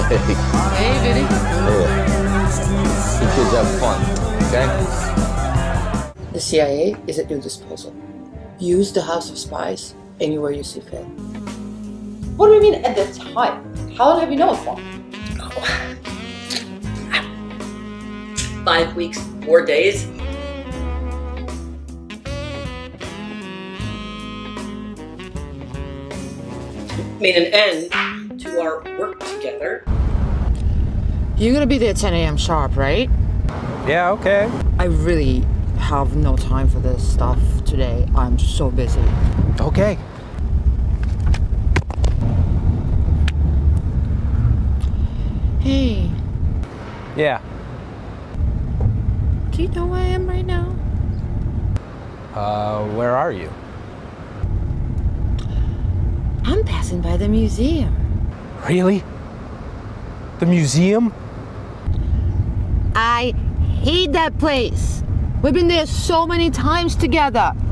Hey, Vinny. Hey. You kids have fun, okay? The CIA is at your disposal. Use the House of Spies anywhere you see fit. What do you mean at the time? How long have you known for? 5 weeks, 4 days. Made an end to our work together. You're gonna be there 10 a.m. sharp, right? Yeah, okay. I really have no time for this stuff today. I'm so busy. Okay. Hey, Yeah. do you know where I am right now? Where are you? I'm passing by the museum. Really? The museum? I hate that place. We've been there so many times together.